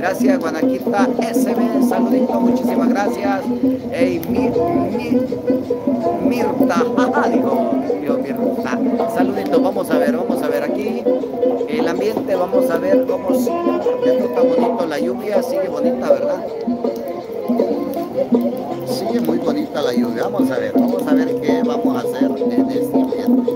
Gracias, Guanaquita SB, saludito, muchísimas gracias. Hey, Mirta, jaja, dijo Mirta. Saludito, vamos a ver aquí el ambiente, vamos a ver cómo sigue, porque esto está bonito, la lluvia sigue bonita, ¿verdad? Sigue muy bonita la lluvia, vamos a ver qué vamos a hacer en este ambiente.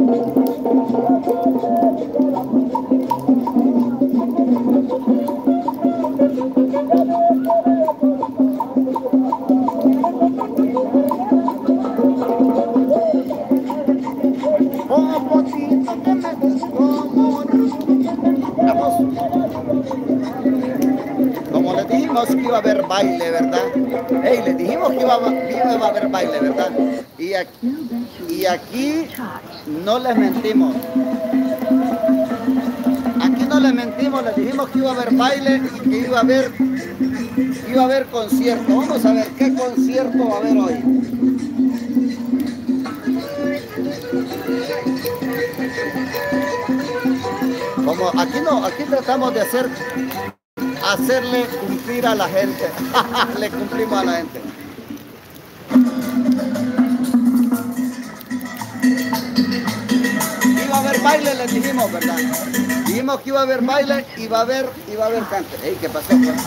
Como les dijimos que iba a haber baile, ¿verdad? Hey, les dijimos que iba a haber baile, ¿verdad? Y aquí no les mentimos. Aquí no les mentimos, les dijimos que iba a haber baile y que iba a haber concierto. Vamos a ver qué concierto va a haber hoy. Como aquí tratamos de hacerle cumplir a la gente. Le cumplimos a la gente. Iba a haber baile, les dijimos, ¿verdad? Dijimos que iba a haber baile y va a haber cante. Ey, ¿qué pasó, pues?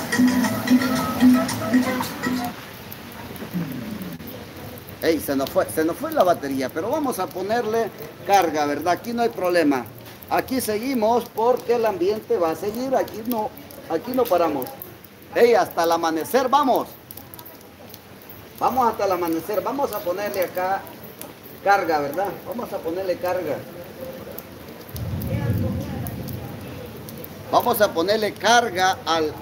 Ey, se nos fue la batería, pero vamos a ponerle carga, ¿verdad? Aquí no hay problema. Aquí seguimos porque el ambiente va a seguir, aquí no paramos. Ey, hasta el amanecer vamos. Vamos hasta el amanecer, vamos a ponerle acá carga, ¿verdad? Vamos a ponerle carga. Vamos a ponerle carga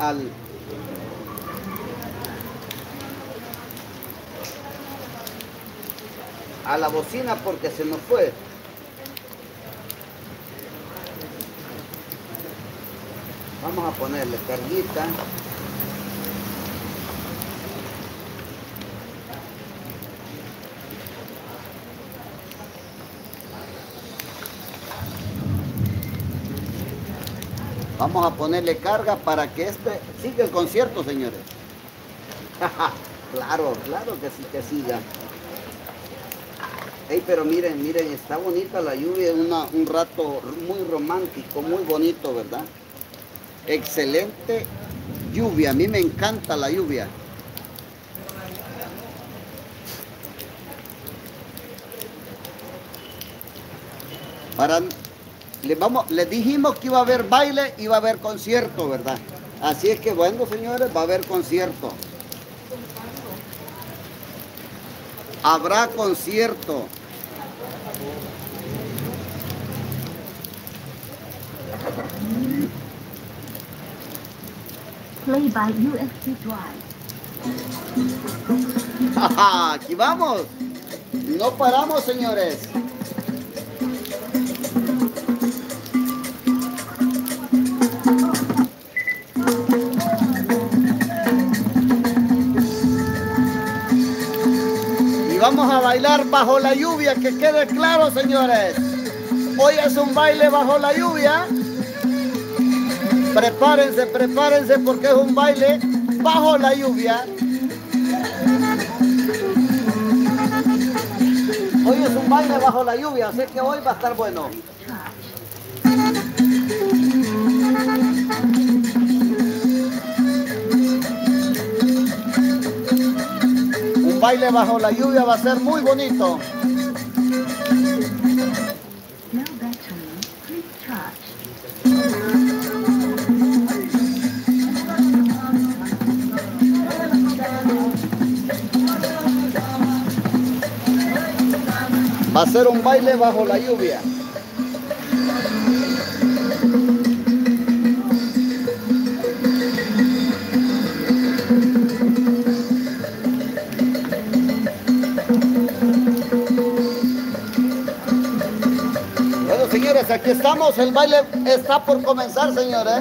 a la bocina porque se nos fue. Vamos a ponerle carguita. Vamos a ponerle carga para que siga el concierto, señores. Claro que sí, que siga. Hey, pero miren, está bonita la lluvia, un rato muy romántico, muy bonito, ¿verdad? Excelente lluvia, a mí me encanta la lluvia. Les dijimos que iba a haber baile y iba a haber concierto, ¿verdad? Así es que bueno, señores, va a haber concierto. Habrá concierto. Play by USB drive. Aquí vamos. No paramos, señores. Y vamos a bailar bajo la lluvia, que quede claro, señores. Hoy es un baile bajo la lluvia. Prepárense porque es un baile bajo la lluvia. Hoy es un baile bajo la lluvia, así que hoy va a estar bueno. Un baile bajo la lluvia va a ser muy bonito. Va a ser un baile bajo la lluvia. Bueno, señores, aquí estamos. El baile está por comenzar, señores.